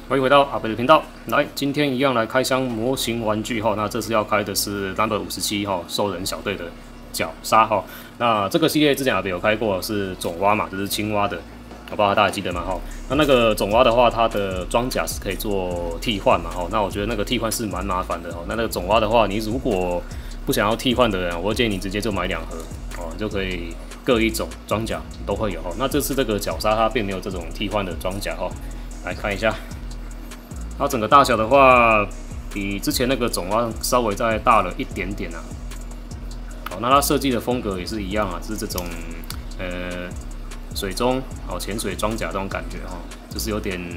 欢迎回到阿北的频道。来，今天一样来开箱模型玩具哈。那这次要开的是 No.57哈，兽人小队的角鲨哈。那这个系列之前阿北有开过，是种蛙嘛，就是青蛙的，我不知道大家记得吗？哈。那个种蛙的话，它的装甲是可以做替换嘛？哈。那我觉得那个替换是蛮麻烦的哈。那个种蛙的话，你如果不想要替换的人，我会建议你直接就买2盒哦，就可以各一种装甲都会有哈。那这次这个角鲨它并没有这种替换的装甲哈。来看一下。它整个大小的话，比之前那个种蛙稍微再大了一点点啊。好，那它设计的风格也是一样啊，是这种水中潜水装甲这种感觉哈，就是有点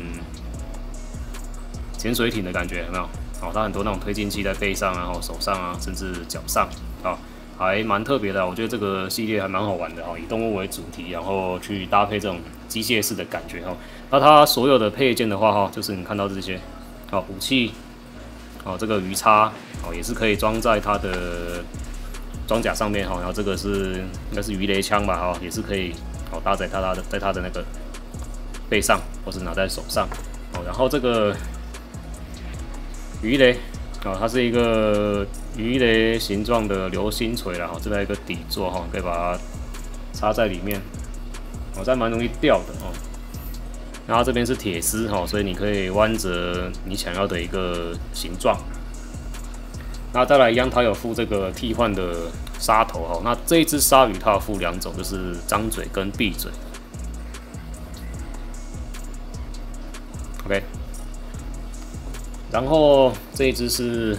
潜水艇的感觉，有没有？好，它很多那种推进器在背上啊、手上啊，甚至脚上啊，还蛮特别的。我觉得这个系列还蛮好玩的哈，以动物为主题，然后去搭配这种机械式的感觉哈。那它所有的配件的话哈，就是你看到这些，武器，这个鱼叉，也是可以装在它的装甲上面哈。然后这个是应该是鱼雷枪吧哈，也是可以搭载它的那个背上，或是拿在手上。然后这个鱼雷，它是一个鱼雷形状的流星锤啦，这边一个底座哈，可以把它插在里面，这蛮容易掉的哦。然后这边是铁丝哈，所以你可以弯折你想要的一个形状。那再来一样，它有附这个替换的鲨头哈。那这一只鲨鱼它有附2种，就是张嘴跟闭嘴。OK， 然后这一只是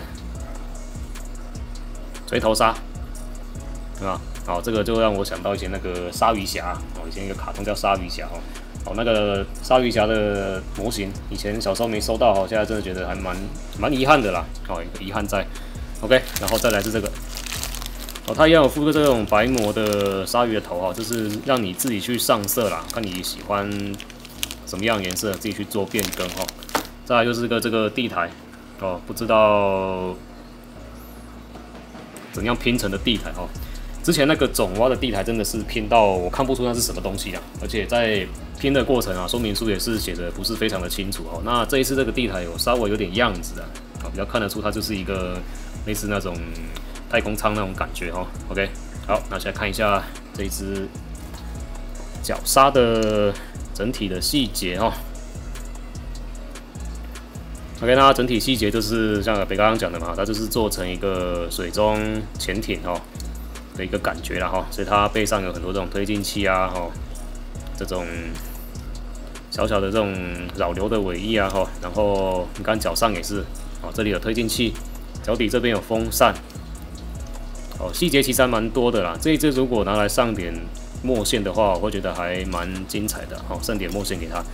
锤头鲨，对吧？好，这个就让我想到以前那个鲨鱼侠哦，以前一个卡通叫鲨鱼侠哦。那个鲨鱼侠的模型，以前小时候没收到，现在真的觉得还蛮遗憾的啦，有个遗憾在。OK， 然后再来是这个，它一样有附个这种白膜的鲨鱼的头哈，就是让你自己去上色啦，看你喜欢什么样的颜色，自己去做变更哈。再来就是这个地台不知道怎样拼成的地台哈。之前那个种蛙的地台真的是拼到我看不出那是什么东西啊，而且在拼的过程啊，说明书也是写的不是非常的清楚哦。那这一次这个地台稍微有点样子啊，比较看得出它就是一个类似那种太空舱那种感觉哈。OK， 好，那现在看一下这一只角鲨的整体的细节哈。OK， 那它整体细节就是像北刚刚讲的嘛，它就是做成一个水中潜艇哈的一个感觉啦哈，所以它背上有很多这种推进器啊这种小小的这种扰流的尾翼啊然后你看脚上也是这里有推进器，脚底这边有风扇细节其实还蛮多的啦。这一只如果拿来上点墨线的话，我会觉得还蛮精彩的上点墨线给它。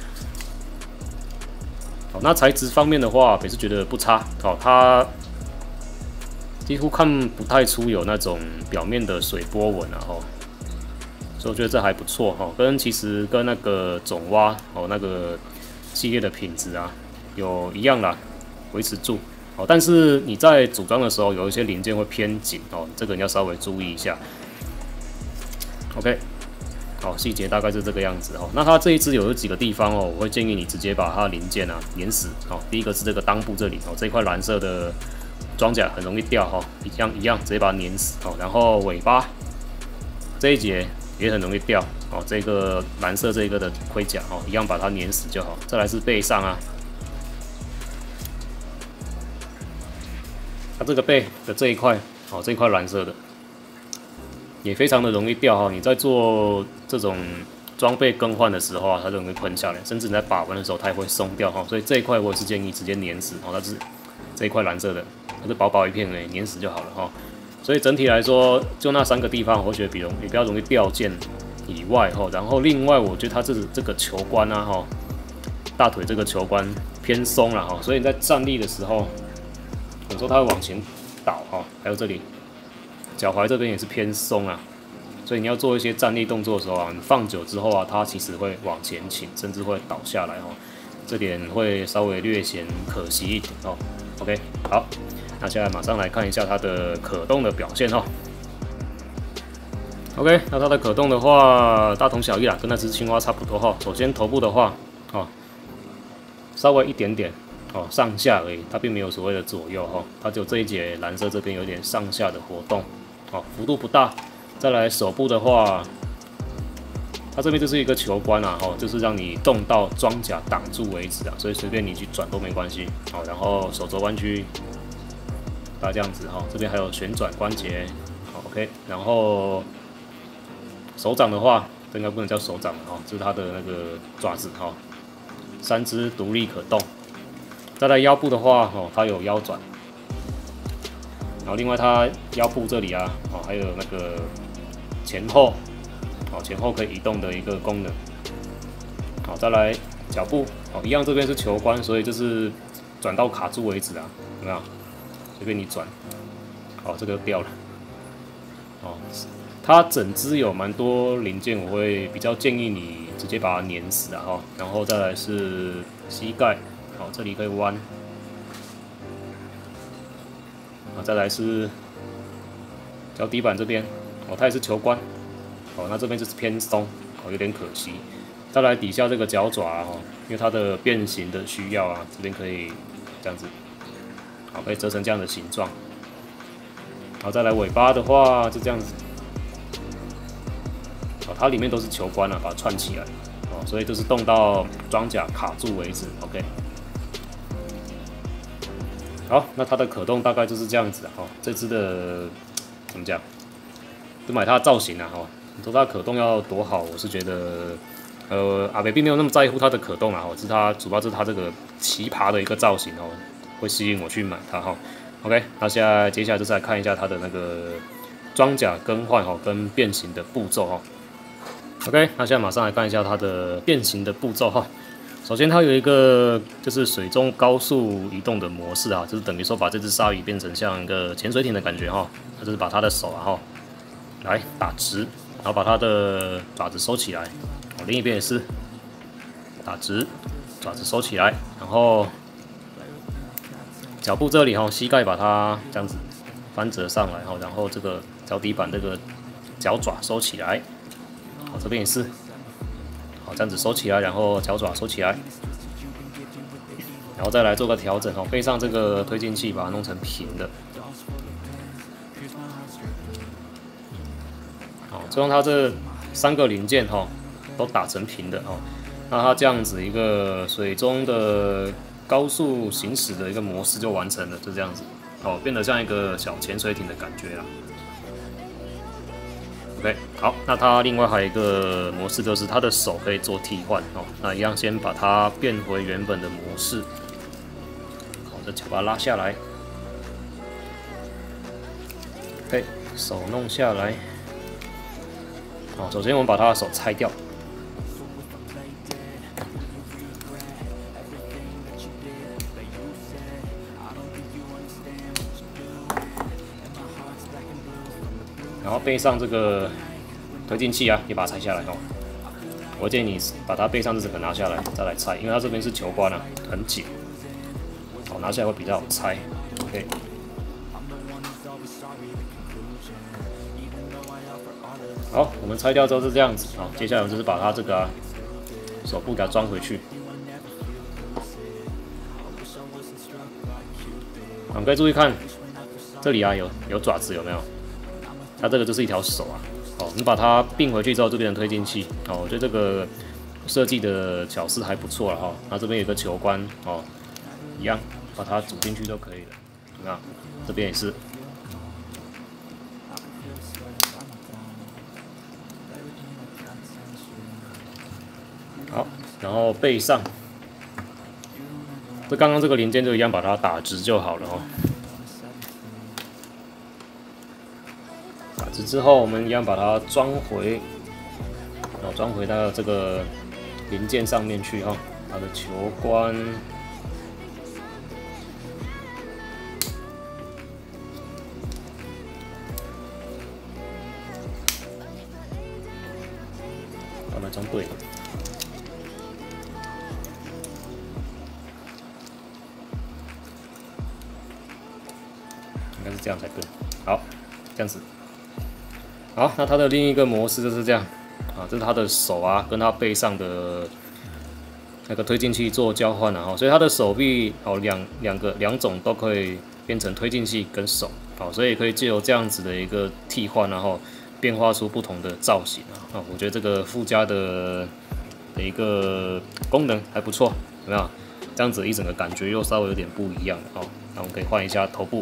那材质方面的话，也是觉得不差它几乎看不太出有那种表面的水波纹啊所以我觉得这还不错其实跟那个种蛙那个系列的品质啊有一样啦，维持住但是你在组装的时候有一些零件会偏紧这个你要稍微注意一下。OK， 细节大概是这个样子那它这一支有几个地方我会建议你直接把它的零件碾死第一个是这个裆部这里这一块蓝色的装甲很容易掉一样直接把它碾死然后尾巴这一节也很容易掉这个蓝色这一个的盔甲一样把它碾死就好。再来是背上它这个背的这一块这一块蓝色的也非常的容易掉你在做这种装备更换的时候它就容易喷下来，甚至你在把玩的时候它也会松掉所以这一块我也是建议直接碾死它是这一块蓝色的，它是薄薄一片而已，碾死就好了所以整体来说，就那3个地方，我觉得比较容易掉件以外然后另外我觉得它这个球关大腿这个球关偏松了所以你在站立的时候，有时候它会往前倒还有这里脚踝这边也是偏松所以你要做一些站立动作的时候你放久之后它其实会往前倾，甚至会倒下来这点会稍微略显可惜一点OK， 好，那现在马上来看一下它的可动的表现OK， 那它的可动的话，大同小异啦，跟那只青蛙差不多首先头部的话稍微一点点哦，上下而已，它并没有所谓的左右哈，它只有这一节蓝色这边有点上下的活动，哦，幅度不大。再来手部的话，它这边就是一个球关啊，哦，就是让你动到装甲挡住为止啊，所以随便你去转都没关系。好，然后手肘弯曲，大概这样子哈，这边还有旋转关节，好 OK， 然后手掌的话，这应该不能叫手掌了哈，这是它的那个爪子哈，3只独立可动。再来腰部的话，哦，它有腰转，然后另外它腰部这里啊，哦，还有那个前后，好，前后可以移动的一个功能。好，再来脚部，哦，一样这边是球关，所以就是转到卡住为止啊，有没有？随便你转，好，这个掉了。哦，它整只有蛮多零件，我会比较建议你直接把它粘死啊，哈。然后再来是膝盖。好，这里可以弯。好，再来是脚底板这边，哦，它也是球关。哦，那这边就是偏松，哦，有点可惜。再来底下这个脚爪啊，哦，因为它的变形的需要啊，这边可以这样子，好，可以折成这样的形状。好，再来尾巴的话就这样子。哦，它里面都是球关啊，把它串起来。哦，所以就是动到装甲卡住为止。OK。好，那它的可动大概就是这样子啊。哦，这只的怎么讲？就买它的造型啊。哦，你说它可动要多好，我是觉得，阿北并没有那么在乎它的可动啊。哦，是它主要是它这个奇葩的一个造型哦，会吸引我去买它哈。OK， 那接下来就是来看一下它的那个装甲更换哈跟变形的步骤哈。OK， 那现在马上来看一下它的变形的步骤哈。首先，它有一个就是水中高速移动的模式啊，就是等于说把这只鲨鱼变成像一个潜水艇的感觉哈。它就是把它的手啊哈，来打直，然后把它的爪子收起来。另一边也是打直，爪子收起来，然后脚部这里哈，膝盖把它这样子翻折上来哈，然后这个脚底板这个脚爪收起来。好，这边也是。好，这样子收起来，然后脚爪收起来，然后再来做个调整哦。背上这个推进器把它弄成平的。好，就用它这3个零件哈，都打成平的哦。那它这样子一个水中的高速行驶的一个模式就完成了，就这样子哦，变得像一个小潜水艇的感觉啦。OK， 好，那它另外还有一个模式，就是它的手可以做替换哦。那一样先把它变回原本的模式。好，这脚把它拉下来。OK， 手弄下来。好，首先我们把它的手拆掉。然后背上这个推进器啊，也把它拆下来哦。我建议你把它背上这整个拿下来，再来拆，因为它这边是球关啊，很紧。好，拿下来会比较好拆。OK。好，我们拆掉之后是这样子。好，接下来就是把它这个手部给它装回去。好，可以注意看，这里啊有爪子有没有？它这个就是一条手啊，哦，你把它并回去之后就变成推进器，哦，我觉得这个设计的巧思还不错了哈。那这边有个球关，哦，一样把它组进去就可以了。那这边也是，好，然后背上，这刚刚这个零件就一样，把它打直就好了哦。之后，我们一样把它装回，然后装回到这个零件上面去哈。它的球关，把它装对了，应该是这样才对。好，这样子。好，那它的另一个模式就是这样啊，这是它的手啊，跟它背上的那个推进器做交换了哈，所以它的手臂哦两种都可以变成推进器跟手，好，所以可以借由这样子的一个替换，然后变化出不同的造型啊，我觉得这个附加的一个功能还不错，有没有？这样子一整个感觉又稍微有点不一样了哦。那我们可以换一下头部，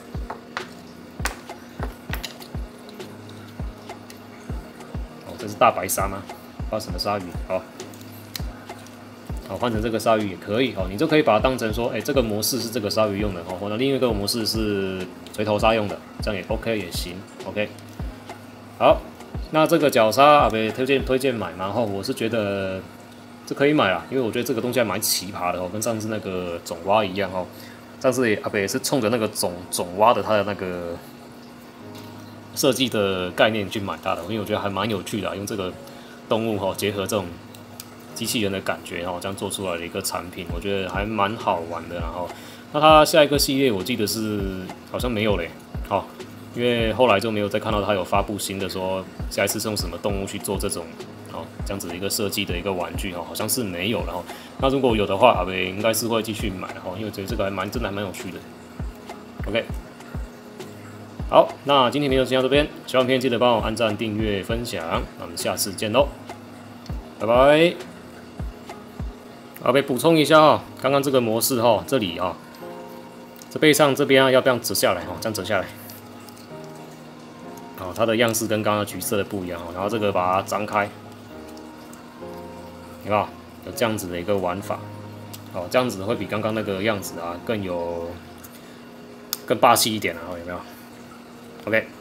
哦，这是大白鲨吗？花神的鲨鱼，好。好，换成这个鲨鱼也可以哦，你就可以把它当成说，这个模式是这个鲨鱼用的哦，或者另一个模式是锤头鲨用的，这样也 OK 也行 ，OK。好，那这个角鲨阿北推荐买嘛，我是觉得这可以买啦，因为我觉得这个东西还蛮奇葩的哦，跟上次那个种蛙一样哦，上次阿北也是冲着那个种蛙的它的那个设计的概念去买它的，因为我觉得还蛮有趣的，用这个动物结合这种机器人的感觉，这样做出来的一个产品，我觉得还蛮好玩的。然后，那它下一个系列我记得是好像没有嘞，好，因为后来就没有再看到它有发布新的说下一次是用什么动物去做这种这样子的一个设计的一个玩具好像是没有了。那如果有的话，阿北应该是会继续买因为我觉得这个真的还蛮有趣的。OK， 好，那今天片就先到这边，喜欢片记得帮我按赞、订阅、分享，那我们下次见喽，拜拜。被补充一下刚刚这个模式这里这背上这边要不要折下来这样折下来，它的样式跟刚刚橘色的不一样然后这个把它张开，有没有？有这样子的一个玩法这样子会比刚刚那个样子更霸气一点有没有 ？OK。